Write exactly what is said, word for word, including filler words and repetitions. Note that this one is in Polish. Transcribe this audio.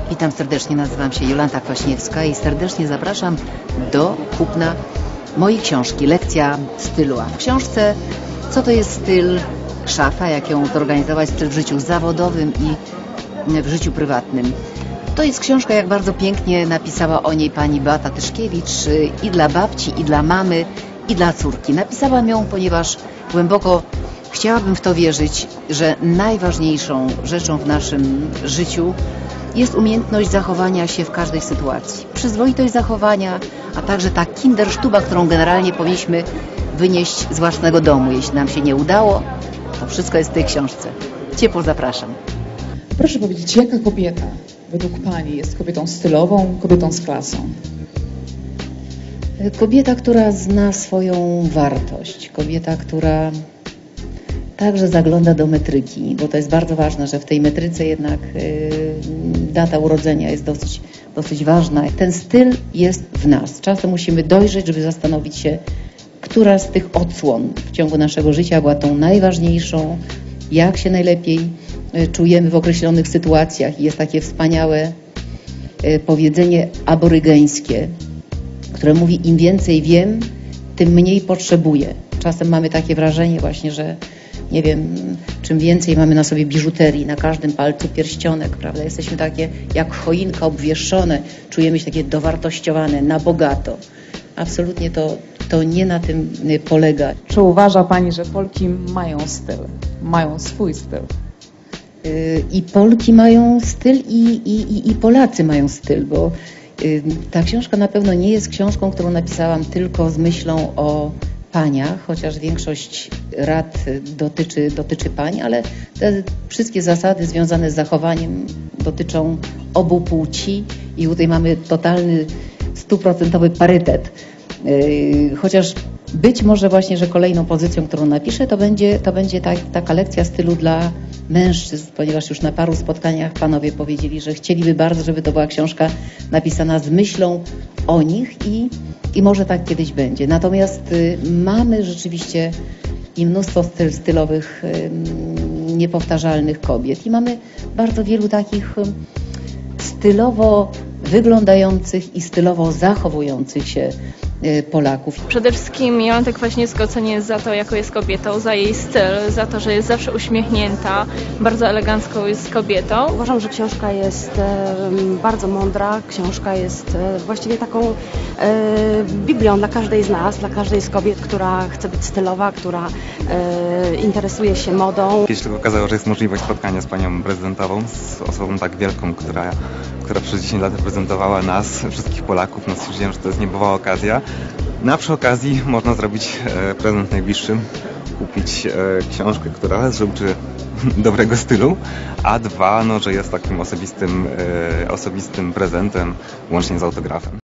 Witam serdecznie, nazywam się Jolanta Kwaśniewska i serdecznie zapraszam do kupna mojej książki Lekcja stylu. A w książce co to jest styl, szafa, jak ją zorganizować, styl w życiu zawodowym i w życiu prywatnym. To jest książka, jak bardzo pięknie napisała o niej pani Beata Tyszkiewicz, i dla babci, i dla mamy, i dla córki. Napisałam ją, ponieważ głęboko chciałabym w to wierzyć, że najważniejszą rzeczą w naszym życiu jest umiejętność zachowania się w każdej sytuacji. Przyzwoitość zachowania, a także ta kindersztuba, którą generalnie powinniśmy wynieść z własnego domu. Jeśli nam się nie udało, to wszystko jest w tej książce. Ciepło zapraszam. Proszę powiedzieć, jaka kobieta według Pani jest kobietą stylową, kobietą z klasą? Kobieta, która zna swoją wartość. Kobieta, która także zagląda do metryki, bo to jest bardzo ważne, że w tej metryce jednak yy, data urodzenia jest dosyć, dosyć ważna. Ten styl jest w nas. Czasem musimy dojrzeć, żeby zastanowić się, która z tych odsłon w ciągu naszego życia była tą najważniejszą, jak się najlepiej yy, czujemy w określonych sytuacjach. I jest takie wspaniałe yy, powiedzenie aborygeńskie, które mówi: im więcej wiem, tym mniej potrzebuję. Czasem mamy takie wrażenie właśnie, że nie wiem, czym więcej mamy na sobie biżuterii, na każdym palcu pierścionek, prawda? Jesteśmy takie jak choinka obwieszone, czujemy się takie dowartościowane, na bogato. Absolutnie to, to nie na tym polega. Czy uważa Pani, że Polki mają styl, mają swój styl? I Polki mają styl, i, i, i Polacy mają styl, bo ta książka na pewno nie jest książką, którą napisałam tylko z myślą o paniach, chociaż większość rad dotyczy, dotyczy pań, ale te wszystkie zasady związane z zachowaniem dotyczą obu płci i tutaj mamy totalny, stuprocentowy parytet. Chociaż być może właśnie, że kolejną pozycją, którą napiszę, to będzie, to będzie ta, taka lekcja stylu dla mężczyzn, ponieważ już na paru spotkaniach panowie powiedzieli, że chcieliby bardzo, żeby to była książka napisana z myślą o nich i, i może tak kiedyś będzie. Natomiast y, mamy rzeczywiście i mnóstwo styl, stylowych, y, niepowtarzalnych kobiet i mamy bardzo wielu takich y, stylowo wyglądających i stylowo zachowujących się Polaków. Przede wszystkim Jolantę Kwaśniewską ocenię za to, jaką jest kobietą, za jej styl, za to, że jest zawsze uśmiechnięta, bardzo elegancką jest kobietą. Uważam, że książka jest e, bardzo mądra, książka jest e, właściwie taką e, biblią dla każdej z nas, dla każdej z kobiet, która chce być stylowa, która e, interesuje się modą. Kiedyś tylko okazało, że jest możliwość spotkania z panią prezydentową, z osobą tak wielką, która, która przez dziesięć lat reprezentowała nas, wszystkich Polaków. No stwierdziłem, że to jest niebywała okazja. No a przy okazji można zrobić e, prezent najbliższym, kupić e, książkę, która uczy dobrego stylu, a dwa, no, że jest takim osobistym, e, osobistym prezentem, łącznie z autografem.